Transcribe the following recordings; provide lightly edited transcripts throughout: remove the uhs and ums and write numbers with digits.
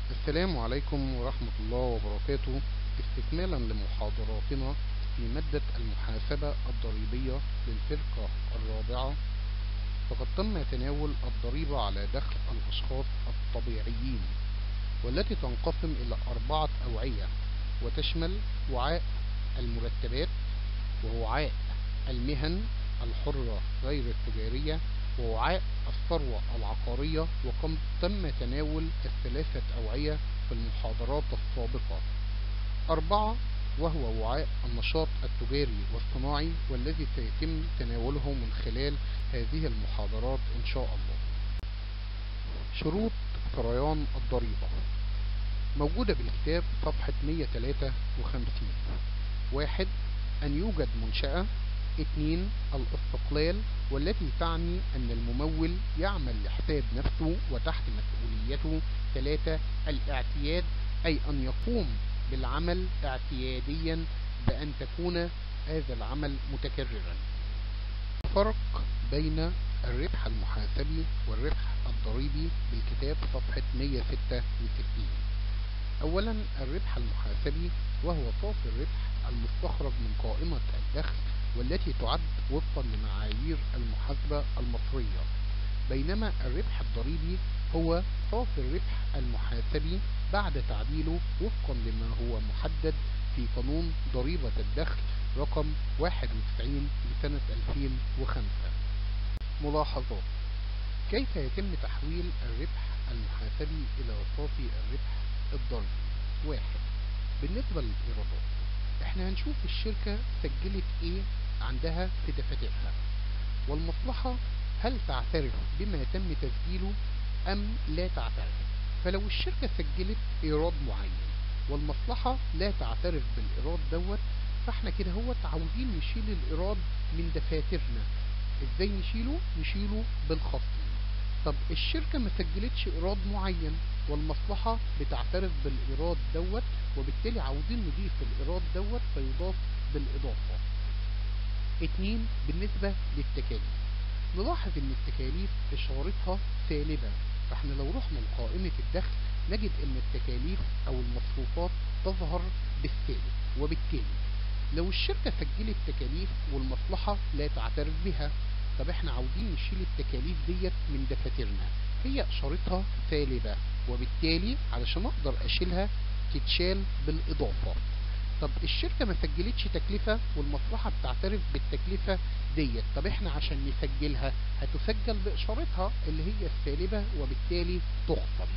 السلام عليكم ورحمة الله وبركاته. استكمالا لمحاضراتنا في مادة المحاسبة الضريبية للفرقة الرابعة، فقد تم تناول الضريبة على دخل الأشخاص الطبيعيين، والتي تنقسم إلى 4 أوعية، وتشمل وعاء المرتبات، ووعاء المهن الحرة غير التجارية، ووعاء الثروة العقارية. وقد تم تناول ال3 أوعية في المحاضرات السابقة. 4 وهو وعاء النشاط التجاري والصناعي، والذي سيتم تناوله من خلال هذه المحاضرات إن شاء الله. شروط سريان الضريبة موجودة بالكتاب صفحة 153. 1. أن يوجد منشأة. 2. الاستقلال، والتي تعني أن الممول يعمل لحساب نفسه وتحت مسؤوليته. 3. الاعتياد، أي أن يقوم بالعمل اعتياديا بأن تكون هذا العمل متكررا. فرق بين الربح المحاسبي والربح الضريبي بالكتاب صفحة 166. أولا، الربح المحاسبي وهو صافي الربح المستخرج من قائمة الدخل، والتي تعد وفقا لمعايير المحاسبة المصرية، بينما الربح الضريبي هو صافي الربح المحاسبي بعد تعديله وفقا لما هو محدد في قانون ضريبة الدخل رقم 91 لسنة 2005. ملاحظات: كيف يتم تحويل الربح المحاسبي إلى صافي الربح الضريبي؟ 1. بالنسبة للإيرادات، احنا هنشوف الشركة سجلت ايه عندها في دفاترها، والمصلحة هل تعترف بما تم تسجيله ام لا تعترف. فلو الشركة سجلت ايراد معين والمصلحة لا تعترف بالايراد دوت، فاحنا كده عاوزين نشيل الايراد من دفاترنا. ازاي نشيله؟ نشيله بالخصم. طب الشركة ما سجلتش ايراد معين والمصلحة بتعترف بالايراد دوت، وبالتالي عاوزين نضيف الايراد دوت فيضاف بالاضافة. 2. بالنسبة للتكاليف، نلاحظ ان التكاليف اشارتها سالبة، فاحنا لو رحنا لقائمة الدخل نجد ان التكاليف او المصروفات تظهر بالسالب، وبالتالي لو الشركة سجلت تكاليف والمصلحة لا تعترف بها، طب احنا عاوزين نشيل التكاليف ديت من دفاترنا، هي اشارتها سالبة، وبالتالي علشان اقدر اشيلها تتشال بالاضافة. طب الشركة ما سجلتش تكلفة والمصلحة بتعترف بالتكلفة ديت، طب احنا عشان نسجلها هتسجل باشارتها اللي هي السالبة، وبالتالي تخصم.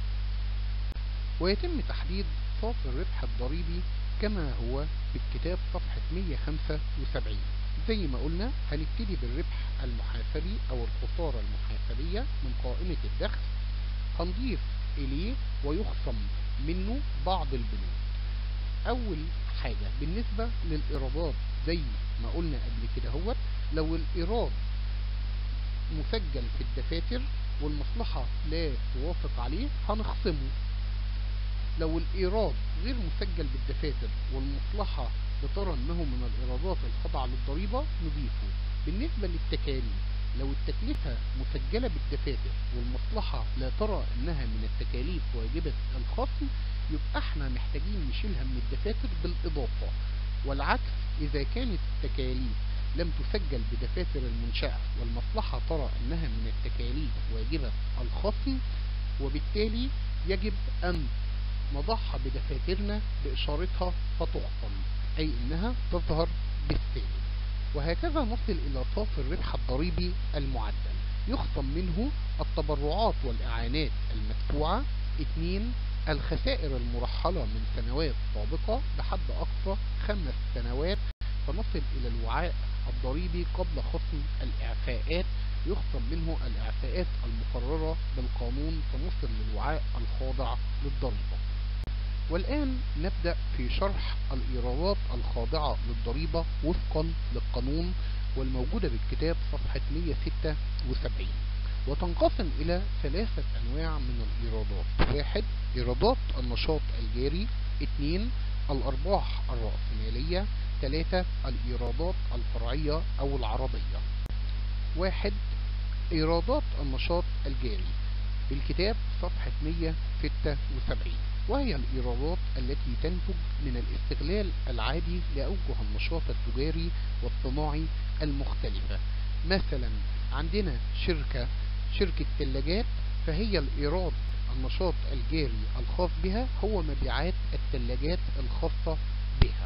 ويتم تحديد صافي الربح الضريبي كما هو بالكتاب صفحة 175. زي ما قلنا هنبتدي بالربح المحاسبي او الخسارة المحاسبية من قائمة الدخل، هنضيف اليه ويخصم منه بعض البنود. اول حاجة بالنسبة للايرادات، زي ما قلنا قبل كده لو الايراد مسجل في الدفاتر والمصلحة لا توافق عليه هنخصمه. لو الايراد غير مسجل بالدفاتر والمصلحة بترى انه من الايرادات الخاضعة للضريبة نضيفه. بالنسبة للتكاليف، لو التكلفة مسجلة بالدفاتر والمصلحة لا ترى انها من التكاليف واجبة الخصم، يبقى احنا محتاجين نشيلها من الدفاتر بالاضافة. والعكس، اذا كانت التكاليف لم تسجل بدفاتر المنشأة والمصلحة ترى انها من التكاليف واجبة الخصم، وبالتالي يجب ان نضعها بدفاترنا بإشارتها فتخصم، أي إنها تظهر بالسالب. وهكذا نصل إلى صافي الربح الضريبي المعدل، يخصم منه التبرعات والإعانات المدفوعة. 2. الخسائر المرحلة من سنوات سابقة بحد أقصى 5 سنوات، فنصل إلى الوعاء الضريبي قبل خصم الإعفاءات، يخصم منه الإعفاءات المقررة بالقانون، فنصل للوعاء الخاضع للضريبة. والآن نبدأ في شرح الإيرادات الخاضعة للضريبة وفقا للقانون، والموجودة بالكتاب صفحة 176. وتنقسم إلى 3 أنواع من الإيرادات. 1. إيرادات النشاط الجاري. 2. الأرباح الرأسمالية. 3. الإيرادات الفرعية أو العرضية. 1. إيرادات النشاط الجاري. بالكتاب صفحة 176، وهي الإيرادات التي تنتج من الاستغلال العادي لأوجه النشاط التجاري والصناعي المختلفة. مثلا عندنا شركة ثلاجات، فهي الإيراد النشاط الجاري الخاص بها هو مبيعات الثلاجات الخاصة بها.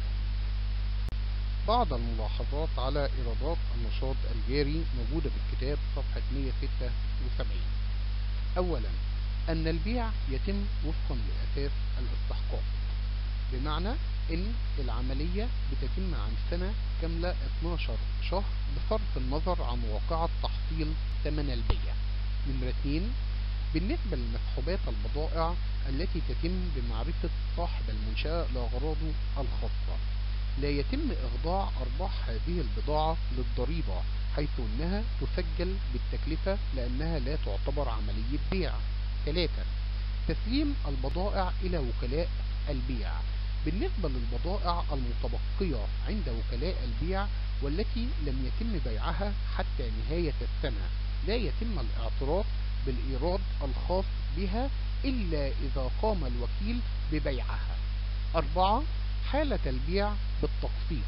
بعض الملاحظات على إيرادات النشاط الجاري موجودة بالكتاب صفحة 176. أولا، أن البيع يتم وفقا لأساس الاستحقاق، بمعنى أن العملية بتتم عن سنة كاملة 12 شهر بصرف النظر عن واقعة تحصيل ثمن البيع. نمرة 2، بالنسبة لمسحوبات البضائع التي تتم بمعرفة صاحب المنشأة لأغراضه الخاصة، لا يتم إخضاع أرباح هذه البضاعة للضريبة، حيث أنها تسجل بالتكلفة لأنها لا تعتبر عملية بيع. 3، تسليم البضائع إلى وكلاء البيع. بالنسبة للبضائع المتبقية عند وكلاء البيع والتي لم يتم بيعها حتى نهاية السنة، لا يتم الاعتراف بالإيراد الخاص بها إلا إذا قام الوكيل ببيعها. 4، حالة البيع بالتقسيط،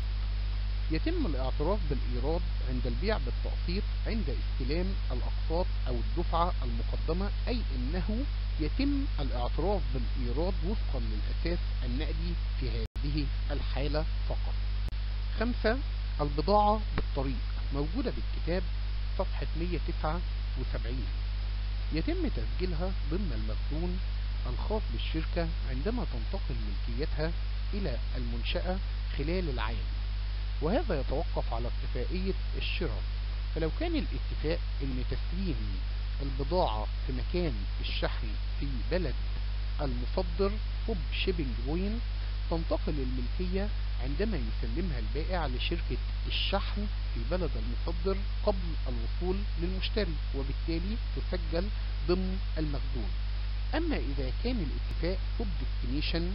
يتم الاعتراف بالإيراد عند البيع بالتقسيط عند استلام الأقساط أو الدفعة المقدمة، أي أنه يتم الاعتراف بالإيراد وفقا للأساس النقدي في هذه الحالة فقط. 5، البضاعة بالطريق، موجودة بالكتاب صفحة 179، يتم تسجيلها ضمن المخزون الخاص بالشركة عندما تنتقل ملكيتها إلى المنشأة خلال العام، وهذا يتوقف على اتفاقية الشراء. فلو كان الاتفاق ان تسليم البضاعة في مكان الشحن في بلد المصدر فوب شيبينج بوينت، تنتقل الملكية عندما يسلمها البائع لشركة الشحن في بلد المصدر قبل الوصول للمشتري، وبالتالي تسجل ضمن المخزون. اما اذا كان الاتفاق فوب ديستنيشن،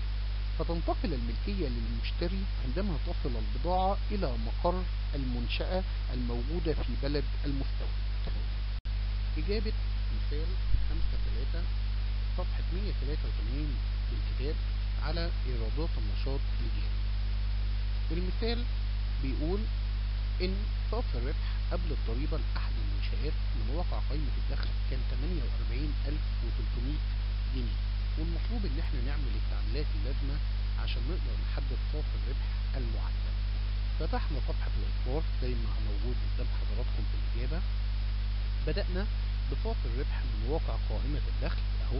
فتنتقل الملكية للمشتري عندما تصل البضاعة إلى مقر المنشأة الموجودة في بلد المستورد. إجابة مثال 5-3 صفحة 183 في الكتاب على إيرادات النشاط الجاري. المثال بيقول إن صافي الربح قبل الضريبة لأحد المنشآت من واقع قائمة الدخل كان 48,300 جنيه، والمطلوب ان احنا نعمل التعديلات اللازمة عشان نقدر نحدد صافي الربح المعدل. فتحنا صفحة الإصدار زي ما موجود قدام حضراتكم في الإجابة. بدأنا بصافي الربح من واقع قائمة الدخل اهو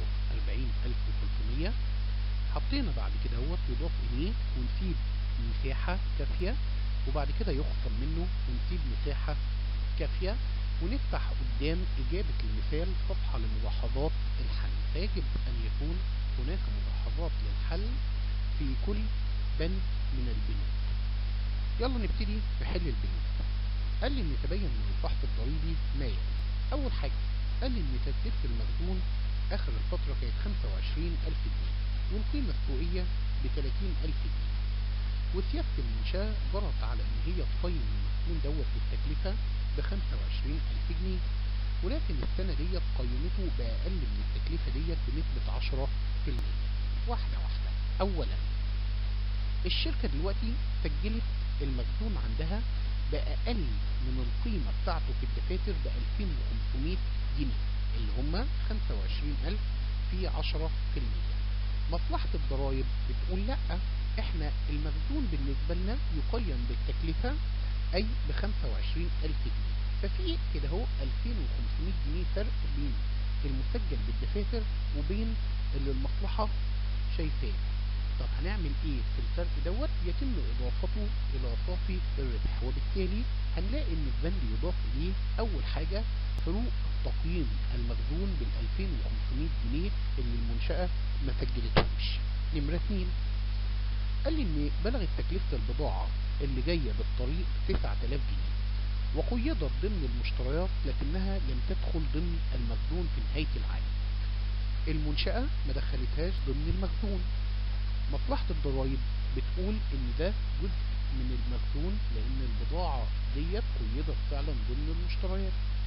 48,300. حطينا بعد كده هو يضاف إليه ونسيب مساحة كافية، وبعد كده يخصم منه ونسيب مساحة كافية، ونفتح قدام إجابة المثال صفحة لملاحظات الحل. فيجب أن يكون هناك ملاحظات للحل في كل بند من البنود. يلا نبتدي بحل البنود. قال لي إن تبين من الفحص الضريبي ما يلي. أول حاجة قال لي إن تكلفة المخزون آخر الفترة كانت 25,000 جنيه، والقيمة السوقية ب30,000 جنيه، وسياسة المنشأة جرت على إن هي تقيم المخزون دوت بالتكلفة ب25,000 جنيه، ولكن السنة ديت قيمته بأقل من التكلفة ديت بنسبة 10%. واحدة واحدة. أولا، الشركة دلوقتي سجلت المخزون عندها بأقل من القيمة بتاعته في الدفاتر ب2500 جنيه، اللي هم 25,000 في 10%. مصلحة الضرائب بتقول لأ، احنا المخزون بالنسبة لنا يقيم بالتكلفة أي ب25,000 جنيه، ففي كده هو 2500 جنيه فرق بين المسجل بالدفاتر وبين اللي المصلحة شايفاه. طب هنعمل ايه في الفرق دوت؟ يتم اضافته الى صافي الربح، وبالتالي هنلاقي ان البند يضاف اليه اول حاجة فروق تقييم المخزون بال2500 جنيه اللي المنشأة ما سجلتهوش. نمرة 2، قال لي ان بلغت تكلفة البضاعة اللي جاية بالطريق 9000 جنيه وقيدت ضمن المشتريات لكنها لم تدخل ضمن المخزون في نهاية العام. المنشأة ما دخلتهاش ضمن المخزون. مصلحة الضرائب بتقول ان ده جزء من المخزون لان البضاعة ديت قيدت فعلا ضمن المشتريات،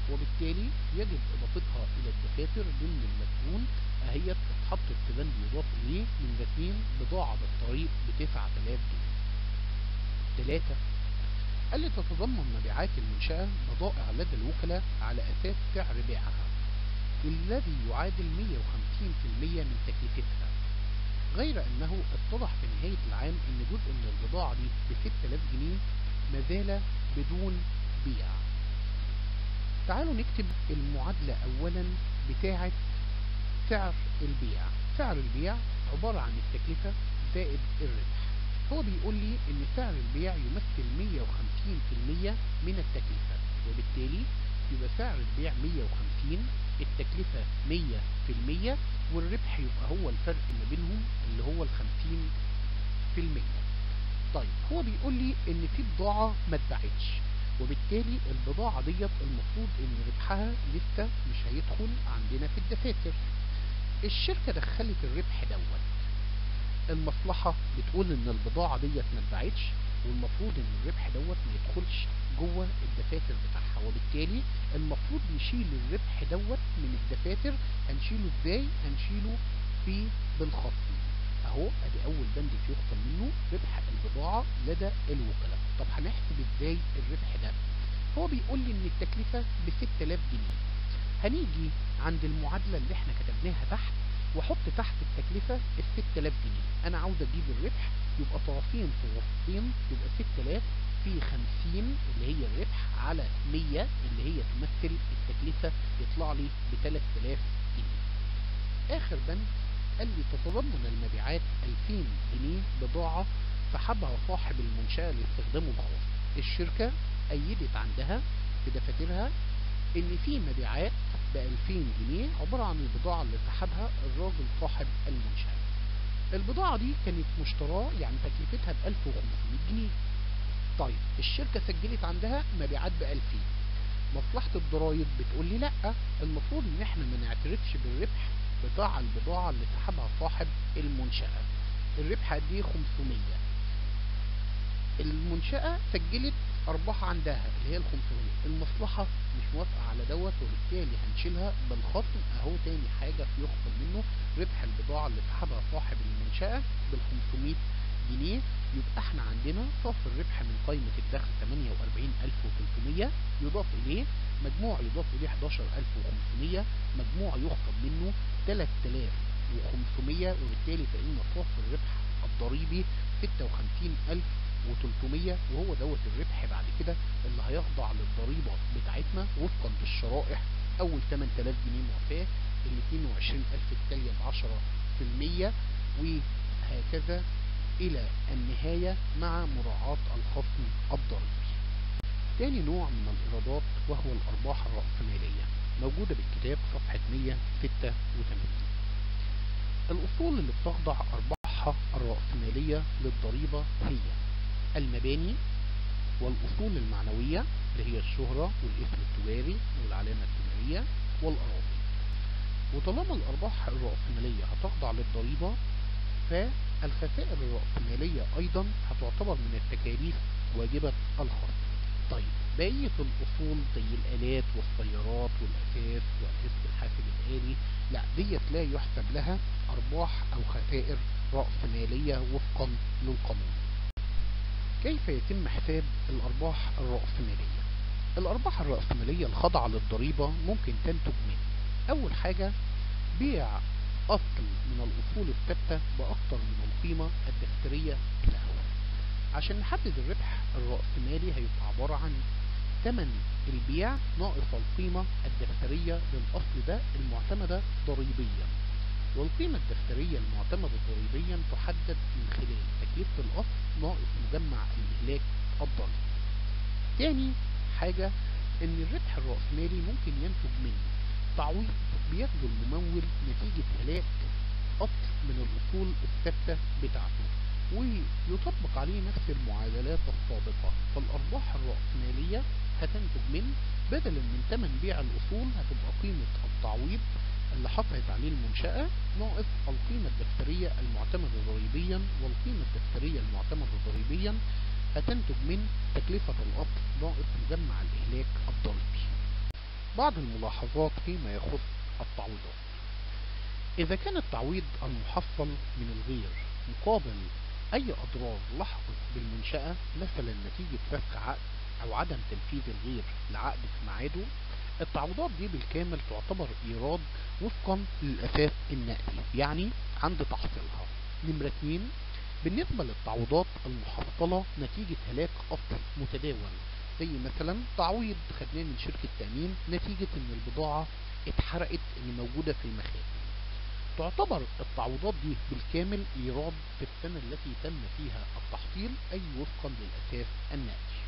وبالتالي يجب إضافتها إلى الدفاتر ضمن المدفون أهيت اتحطت في بند يضاف إليه من ركنين بضاعة بالطريق ب9000 جنيه. 3. قال لي تتضمن مبيعات المنشأة بضائع لدى الوكلاء على أساس سعر بيعها الذي يعادل 150% من تكلفتها، غير أنه اتضح في نهاية العام أن جزء من البضاعة دي ب6000 جنيه مازال بدون بيع. تعالوا نكتب المعادلة أولا بتاعة سعر البيع. سعر البيع عبارة عن التكلفة زائد الربح. هو بيقول لي ان سعر البيع يمثل 150% من التكلفة، وبالتالي يبقى سعر البيع 150، التكلفة 100%، والربح يبقى هو الفرق ما بينهم اللي هو 50%. طيب هو بيقول لي ان في بضاعة ما اتباعتش، وبالتالي البضاعة ديت المفروض ان ربحها لسه مش هيدخل عندنا في الدفاتر. الشركة دخلت الربح دوت، المصلحة بتقول ان البضاعة ديت ما اتباعتش، والمفروض ان الربح دوت ما يدخلش جوه الدفاتر بتاعها، وبالتالي المفروض نشيل الربح دوت من الدفاتر. هنشيله ازاي؟ هنشيله في بالخصم اهو. ادي اول بند يخصم منه ربح البضاعة لدى الوكلاء. طب هنحسب ازاي الربح ده؟ هو بيقول لي ان التكلفة ب6000 جنيه. هنيجي عند المعادلة اللي احنا كتبناها تحت واحط تحت التكلفة ال6000 جنيه. انا عاوز اجيب الربح، يبقى طرفين في وسطين، يبقى 6000 في 50 اللي هي الربح على 100 اللي هي تمثل التكلفة، يطلع لي ب3000 جنيه. اخر بند قال لي تتضمن المبيعات 2000 جنيه بضاعة سحبها صاحب المنشأة لاستخدامه الخاص. الشركة أيدت عندها في دفاترها ان في مبيعات ب2000 جنيه عبارة عن البضاعة اللي سحبها الراجل صاحب المنشأة. البضاعة دي كانت مشتراه يعني تكلفتها ب1500 جنيه. طيب الشركة سجلت عندها مبيعات ب2000. مصلحة الضرايب بتقول لي لا، المفروض ان احنا ما نعترفش بالربح بتاع البضاعة اللي سحبها صاحب المنشأة. الربح قد ايه؟ 500. المنشأة سجلت أرباح عندها اللي هي ال 500. المصلحة مش موافقة على دوت، وبالتالي هنشيلها بالخصم أهو. تاني حاجة يخصم منه ربح البضاعة اللي سحبها صاحب المنشأة بال 500 جنيه. يبقى احنا عندنا صافي الربح من قائمة الدخل 48300، يضاف إليه مجموع يضاف إليه 11500، مجموع يخصم منه 3500، وبالتالي فإن صافي الربح الضريبي 56300، وهو دوت الربح بعد كده اللي هيخضع للضريبة بتاعتنا وفقا للشرائح. أول 8000 جنيه معفاة، ال 22000 التالية ب10%، وهكذا إلى النهاية مع مراعاة الخصم الضريبي. تاني نوع من الإيرادات وهو الأرباح الرأسمالية، موجودة بالكتاب صفحة 186. الأصول اللي بتخضع أرباحها الرأسمالية للضريبة هي المباني، والأصول المعنوية اللي هي الشهرة والاسم التجاري والعلامة التجارية والأراضي. وطالما الأرباح الرأسمالية هتخضع للضريبة، فالخسائر الرأسمالية أيضا هتعتبر من التكاليف واجبة الخصم. طيب بقية الأصول زي الآلات والسيارات والأساس وأجهزة الحاسب الآلي، لا ديت لا يحسب لها أرباح أو خسائر رأسمالية وفقا للقانون. كيف يتم حساب الأرباح الرأسمالية؟ الأرباح الرأسمالية الخاضعة للضريبة ممكن تنتج من أول حاجة بيع أصل من الأصول الثابتة بأكثر من القيمة الدفترية له. عشان نحدد الربح الرأسمالي هيبقى عبارة عن ثمن البيع ناقص القيمة الدفترية للأصل ده المعتمدة ضريبيا، والقيمة الدفترية المعتمدة ضريبيا تحدد من خلال تكلفة الأصل ناقص مجمع الإهلاك الضريبي. تاني حاجة إن الربح الرأسمالي ممكن ينتج من تعويض بياخده الممول نتيجة هلاك أصل من الأصول الثابتة بتاعته، ويطبق عليه نفس المعادلات السابقة. فالأرباح الرأسمالية هتنتج من بدلا من ثمن بيع الأصول هتبقى قيمة التعويض اللي حصلت عليه المنشأة ناقص القيمة الدفترية المعتمدة ضريبيا، والقيمة الدفترية المعتمدة ضريبيا هتنتج من تكلفة الأصل ناقص مجمع الإهلاك الضريبي. بعض الملاحظات فيما يخص التعويضات. إذا كان التعويض المحصل من الغير مقابل أي أضرار لحقت بالمنشأة، مثلا نتيجة فسخ عقد أو عدم تنفيذ الغير لعقد في ميعاده، التعويضات دي بالكامل تعتبر إيراد وفقا للأساس النقدي، يعني عند تحصيلها. نمرة 2، بالنسبة للتعويضات المحصلة نتيجة هلاك أصل متداول، زي مثلا تعويض خدناه من شركة تأمين نتيجة إن البضاعة اتحرقت اللي موجودة في المخازن، تعتبر التعويضات دي بالكامل إيراد في السنة التي تم فيها التحصيل، أي وفقا للأساس النقدي.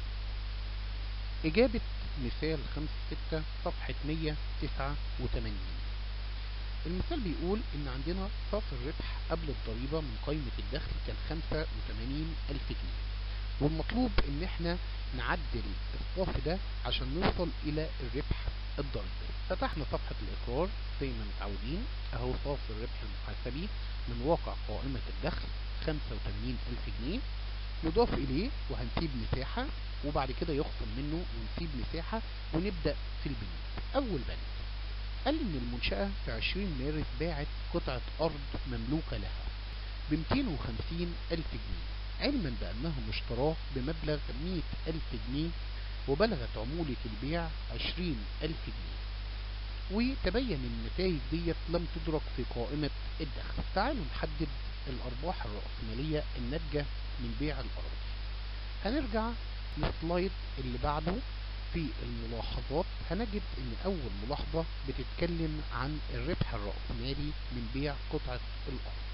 إجابة مثال 5-6 صفحة 189. المثال بيقول إن عندنا صافي الربح قبل الضريبة من قائمة الدخل كان 85,000 جنيه، والمطلوب إن احنا نعدل الصافي ده عشان نوصل إلى الربح الضريبي. فتحنا صفحة الإقرار زي ما متعودين، أهو صافي الربح المحاسبي من واقع قائمة الدخل 85,000 جنيه، نضاف إليه وهنسيب مساحة، وبعد كده يخصم منه ونسيب مساحة، ونبدأ في البنود. أول بند قال إن المنشأة في 20 مارس باعت قطعة أرض مملوكة لها ب 250,000 جنيه، علما بأنها مشتراه بمبلغ 100,000 جنيه، وبلغت عمولة البيع 20,000 جنيه، وتبين ان النتائج ديت لم تدرك في قائمة الدخل. تعالوا نحدد الأرباح الرأسمالية الناتجة من بيع الأراضي. هنرجع للسلايد اللي بعده. في الملاحظات هنجد ان اول ملاحظة بتتكلم عن الربح الرأسمالي من بيع قطعة الارض.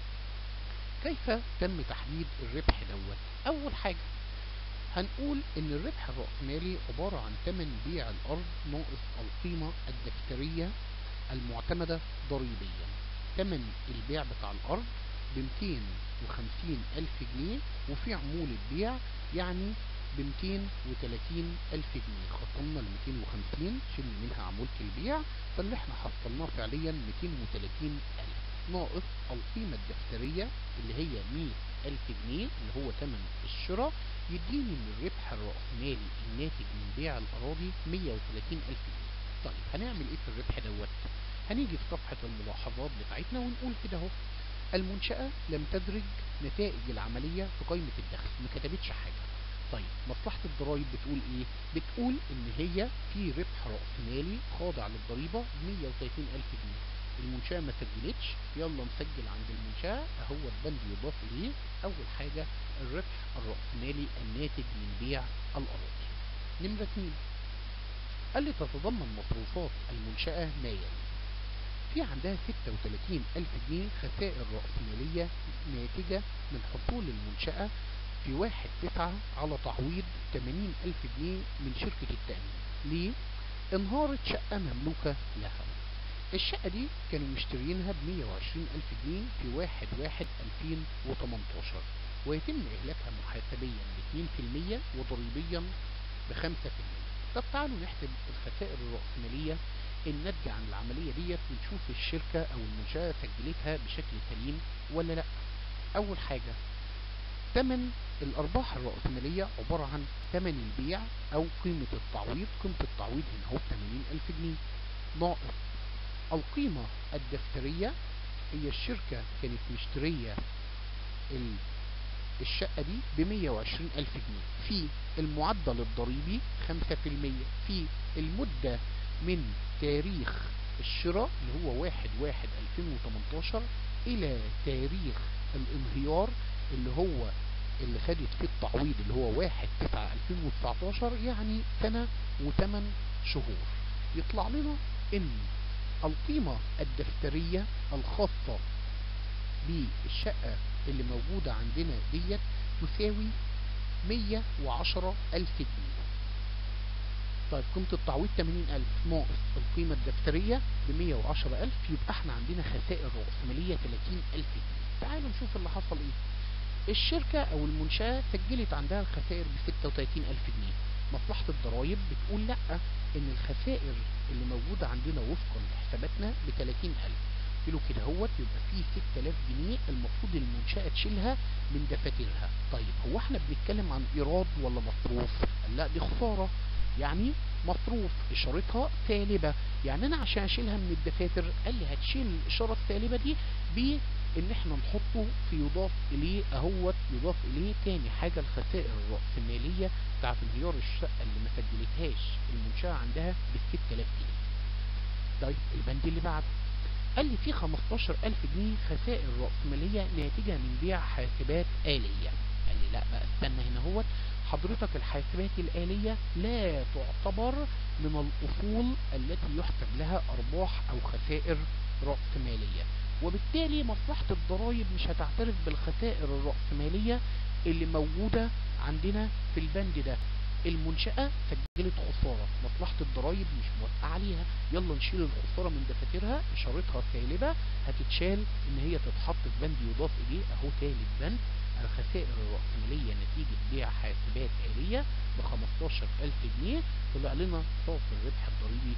كيف تم تحديد الربح دوت؟ اول حاجة هنقول ان الربح الرأسمالي عبارة عن ثمن بيع الارض ناقص القيمة الدفترية المعتمدة ضريبيا. ثمن البيع بتاع الارض ب 250,000 جنيه، وفي عمولة بيع يعني ب 230,000 جنيه، خصمنا ال 250 شلنا منها عمولة البيع، فاللي احنا حصلناه فعليا 230,000 ناقص القيمة الدفترية اللي هي 100,000 جنيه اللي هو ثمن الشراء، يديني من الربح الرأسمالي الناتج من بيع الأراضي 130,000 جنيه. طيب هنعمل ايه في الربح دوت؟ هنيجي في صفحة الملاحظات بتاعتنا ونقول كده اهو: المنشأة لم تدرج نتائج العملية في قائمة الدخل، ما كتبتش حاجة. طيب مصلحة الضرايب بتقول ايه؟ بتقول ان هي في ربح رأسمالي خاضع للضريبة ب 130,000 جنيه، المنشأة ما سجلتش، يلا نسجل عند المنشأة، اهو البند يضاف اليه. اول حاجة الربح الرأسمالي الناتج من بيع الأراضي. نمرة 2 قال لي تتضمن مصروفات المنشأة ما يلي: في عندها 36,000 جنيه خسائر رأسمالية ناتجة من حصول المنشأة في 1/9 على تعويض 80,000 جنيه من شركة التأمين. ليه؟ انهارت شقة مملوكة لها، الشقة دي كانوا مشترينها ب 120,000 جنيه في 1/1/2018، ويتم إهلاكها محاسبيا ب 2% وضريبيا ب 5%. طب تعالوا نحسب الخسائر الرأسمالية الناتجة عن العملية ديت ونشوف الشركة أو المنشأة سجلتها بشكل سليم ولا لأ. أول حاجة ثمن الأرباح الرأسمالية عبارة عن ثمن البيع أو قيمة التعويض، قيمة التعويض هنا هو 80,000 جنيه، ناقص القيمة الدفترية، هي الشركة كانت مشترية الشقة دي ب 120,000 جنيه، في المعدل الضريبي 5%، في المدة من تاريخ الشراء اللي هو 1/1/2018 إلى تاريخ الانهيار اللي هو اللي خدت فيه التعويض اللي هو 1/9/2019، يعني سنة و8 شهور. يطلع لنا إن القيمة الدفترية الخاصة بالشقة اللي موجودة عندنا ديت تساوي 110,000 جنيه. طيب قيمة التعويض 80,000 ناقص القيمة الدفترية ب 110,000، يبقى احنا عندنا خسائر رأسمالية 30,000 جنيه. تعالوا نشوف اللي حصل ايه. الشركة او المنشأة سجلت عندها الخسائر ب 36,000 جنيه، مصلحة الضرايب بتقول لا، ان الخسائر اللي موجودة عندنا وفقا لحساباتنا ب 30,000. له كده هوت يبقى فيه 6,000 جنيه المفروض المنشأة تشيلها من دفاترها. طيب هو احنا بنتكلم عن ايراد ولا مصروف؟ قال لا دي خسارة، يعني مصروف إشارتها سالبة. يعني أنا عشان أشيلها من الدفاتر قال لي هتشيل الإشارة السالبة دي بإن احنا نحطه في يضاف إليه أهوت. يضاف إليه تاني حاجة الخسائر الرأسمالية بتاعت انهيار الشقة اللي ما سجلتهاش المنشأة عندها ب6000 جنيه. طيب البند اللي بعده قال لي في 15000 جنيه خسائر رأسمالية ناتجة من بيع حاسبات آلية. قال لي لا بقى استنى هنا هوت، حضرتك الحاسبات الآلية لا تعتبر من الأصول التي يحسب لها أرباح أو خسائر رأسمالية، وبالتالي مصلحة الضرائب مش هتعترف بالخسائر الرأسمالية اللي موجودة عندنا في البند ده. المنشأة سجلت خسارة، مصلحة الضرائب مش موافقة عليها، يلا نشيل الخسارة من دفاترها، إشارتها سالبة، هتتشال إن هي تتحط في بند يضاف إليه أهو تالت بند الخسائر الرأسمالية نتيجة بيع حاسبات آلية ب15000 جنيه، طلع لنا صافي الربح الضريبي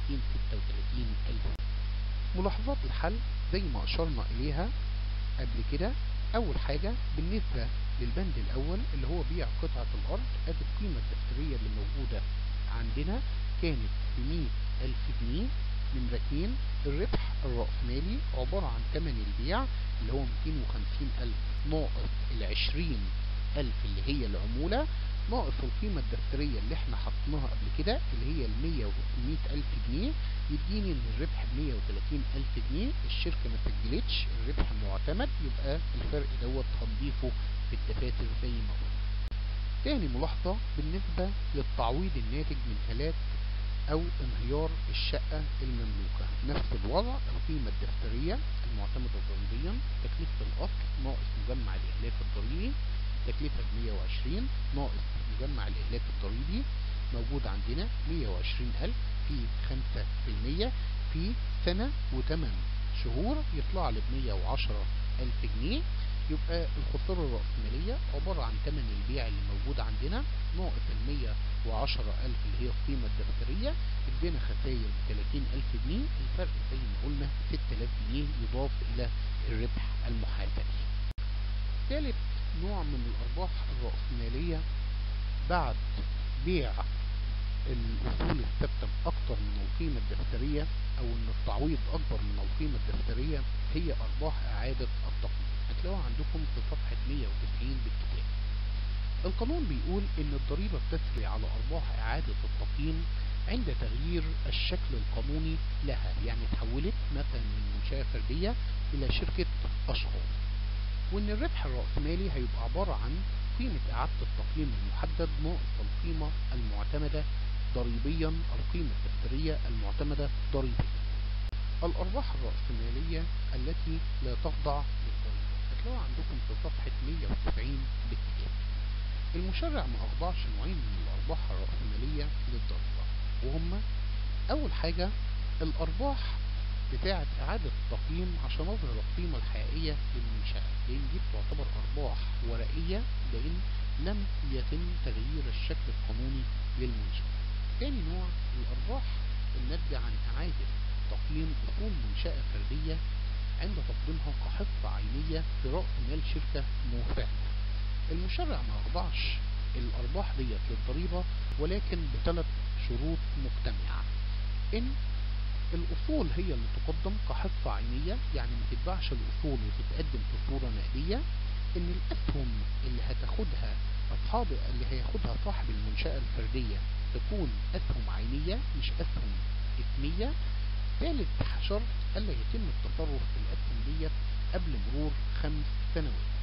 236000. ملاحظات الحل زي ما أشرنا إليها قبل كده. أول حاجة بالنسبة للبند الأول اللي هو بيع قطعة الأرض، أدي القيمة الدفترية اللي موجودة عندنا كانت ب100,000 جنيه. نمرة 2 الربح الرأسمالي عبارة عن تمن البيع اللي هو 250,000 ناقص ال20,000 اللي هي العمولة ناقص القيمة الدفترية اللي احنا حطيناها قبل كده اللي هي ال100,000 جنيه، يديني ان الربح ب130,000 جنيه. الشركة ما سجلتش الربح المعتمد، يبقى الفرق دوت هنضيفه في الدفاتر زي ما قلنا. تاني ملاحظة بالنسبة للتعويض الناتج من هلاك أو انهيار الشقة المملوكة، نفس الوضع. القيمة الدفترية المعتمدة ضريبيا تكلفة الأصل ناقص مجمع الإهلاك الضريبي، تكلفة ب120 ناقص مجمع الإهلاك الضريبي موجود عندنا 120,000 في 5% في سنة و8 شهور يطلع لي ب110,000 جنيه. يبقى الخسارة الرأسمالية عبارة عن تمن البيع اللي موجود عندنا ناقص ال110,000 اللي هي القيمة الدفترية، ادينا خسائر 30,000 جنيه. الفرق زي ما قلنا 6000 جنيه يضاف إلى الربح المحاسبي. ثالث نوع من الأرباح الرأسمالية بعد بيع الأصول الثابتة بأكتر من القيمة الدفترية أو إن التعويض أكبر من القيمة الدفترية هي أرباح إعادة التقييم. هتلاقوها عندكم في صفحة 190 بالكتاب. القانون بيقول إن الضريبة بتسري على أرباح إعادة التقييم عند تغيير الشكل القانوني لها، يعني تحولت مثلا من منشأة فردية إلى شركة أشخاص، وإن الربح الرأسمالي هيبقى عبارة عن قيمة إعادة التقييم المحدد ناقص القيمة المعتمدة ضريبيا، القيمة الدفترية المعتمدة ضريبيا. الأرباح الرأسمالية التي لا تخضع للضريبة هتلاقوها عندكم في صفحة 190 بالكتاب. المشرع ما أخضعش نوعين من الأرباح الرأسمالية للضريبة، وهما أول حاجة الأرباح بتاعة إعادة التقييم عشان أظهر القيمة الحقيقية للمنشأة، لأن دي بتعتبر أرباح ورقية لأن لم يتم تغيير الشكل القانوني للمنشأة. تاني نوع الأرباح الناتجة عن إعادة تقييم أصول منشأة فردية عند تقديمها كحصة عينية في رأس مال شركة موسعة. المشرع ما أخضعش الأرباح ديت للضريبة، ولكن بثلاث شروط مجتمعة: إن الأصول هي اللي تقدم كحصة عينية، يعني ما تتباعش الأصول وتتقدم في صورة نقدية. إن الأسهم اللي هياخدها صاحب المنشأة الفردية تكون أسهم عينية مش أسهم اسمية. ثالث شرط ألا يتم التصرف في الأسهم ديت قبل مرور 5 سنوات.